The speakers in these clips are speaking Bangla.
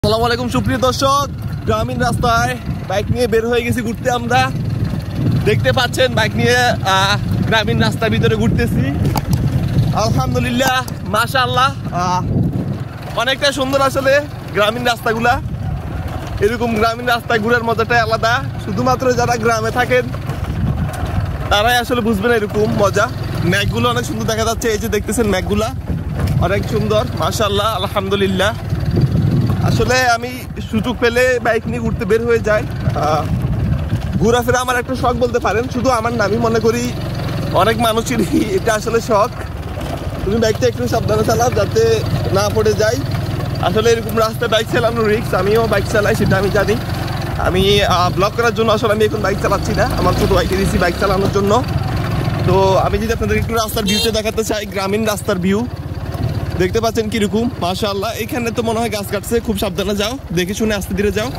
আসসালামু আলাইকুম সুপ্রিয় দর্শক, গ্রামীণ রাস্তায় বাইক নিয়ে বের হয়ে গেছি ঘুরতে। আমরা দেখতে পাচ্ছেন বাইক নিয়ে গ্রামীণ রাস্তার ভিতরে ঘুরতেছি। আলহামদুলিল্লাহ, মাশাআল্লাহ, অনেকটা সুন্দর আসলে গ্রামীণ রাস্তাগুলা। এরকম গ্রামীণ রাস্তায় ঘুরার মজাটাই আলাদা। শুধুমাত্র যারা গ্রামে থাকেন তারাই আসলে বুঝবেন এরকম মজা। ম্যাঘগুলো অনেক সুন্দর দেখা যাচ্ছে, এই যে দেখতেছেন ম্যাঘগুলা অনেক সুন্দর, মাশাআল্লাহ, আলহামদুলিল্লাহ। আসলে আমি সুযোগ পেলে বাইক নিয়ে ঘুরতে বের হয়ে যাই। ঘোরাফেরা আমার একটা শখ বলতে পারেন, শুধু আমার না, আমি মনে করি অনেক মানুষেরই এটা আসলে শখ। তুমি বাইকটা একটু সাবধানে চালাও যাতে না পড়ে যাই। আসলে এরকম রাস্তায় বাইক চালানো রিস্ক, আমিও বাইক চালাই সেটা আমি জানি। আমি ব্লগ করার জন্য আসলে আমি এখন বাইক চালাচ্ছি না, আমার ছোটো বাইকে দিয়েছি বাইক চালানোর জন্য। তো আমি যদি আপনাদের একটু রাস্তার ভিউটা দেখাতে চাই, গ্রামীণ রাস্তার ভিউ দেখতে পাচ্ছেন কিরকম, মাশাআল্লাহ। এখানে তো মনে হয় গাছ কাটছে, খুব সাবধানে যাও, দেখে শুনে আস্তে ধীরে যাও।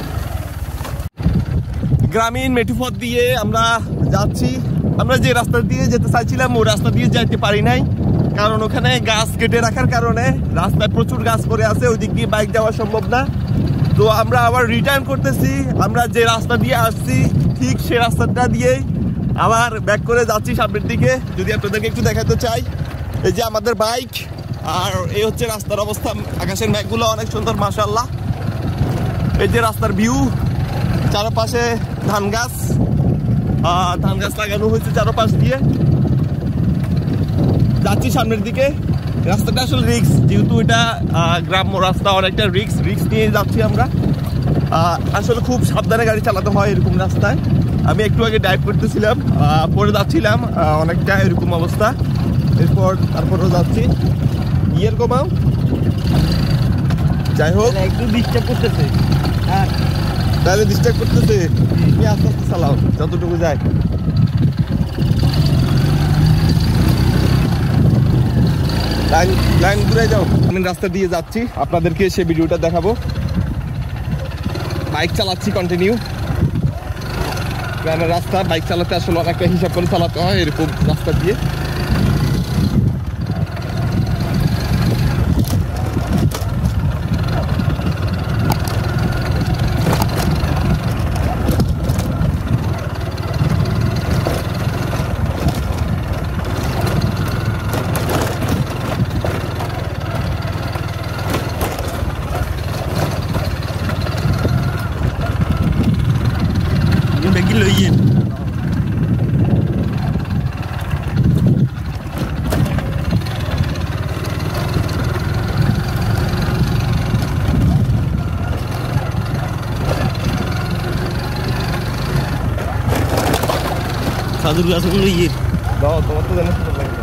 গ্রামীণ মেঠোপথ দিয়ে আমরা যাচ্ছি। আমরা যে রাস্তা দিয়ে যেতে চাইছিলাম ওই রাস্তা দিয়ে যাইতে পারি নাই, কারণ ওখানে গাছ কেটে রাখার কারণে রাস্তায় প্রচুর গাছ পড়ে আছে, ওই দিক দিয়ে বাইক যাওয়া সম্ভব না। তো আমরা আবার রিটার্ন করতেছি। আমরা যে রাস্তা দিয়ে আসছি ঠিক সে রাস্তাটা দিয়েই আবার ব্যাক করে যাচ্ছি সামনের দিকে। যদি আপনাদেরকে একটু দেখাতে চাই, এই যে আমাদের বাইক, আর এই হচ্ছে রাস্তার অবস্থা। আকাশের মেঘগুলো অনেক সুন্দর, মাশাআল্লাহ। এই যে রাস্তার ভিউ, চারপাশে ধান গাছ লাগানো হয়েছে চারপাশ দিয়ে। যাচ্ছি সামনের দিকে। রাস্তাটা আসলে রিক্স, যেহেতু এটা গ্রাম্য রাস্তা, অনেকটা রিক্স নিয়ে যাচ্ছি আমরা। আসলে খুব সাবধানে গাড়ি চালাতে হয় এরকম রাস্তায়। আমি একটু আগে ড্রাইভ করতেছিলাম, পরে যাচ্ছিলাম, অনেকটা এরকম অবস্থা। তারপরও যাচ্ছি। গিয়ার কমাও, যাই হোক, একটু ডিস্টার্ব করতেছে। হ্যাঁ, তাহলে ডিস্টার্ব করতেছে। তুমি আস্তে আস্তে চালাও যতটুকু যায়। লাইন ঘুরে যাও। আমি রাস্তা দিয়ে যাচ্ছি, আপনাদেরকে সে ভিডিওটা দেখাবো। বাইক চালাচ্ছি কন্টিনিউ। গ্রামের রাস্তা বাইক চালাতে আসলে অনেকটা হিসাব করে চালাতে হয় এরকম রাস্তা দিয়ে। Bagi loyin. Satu dua satu loyin. Bawa, bawa tu dan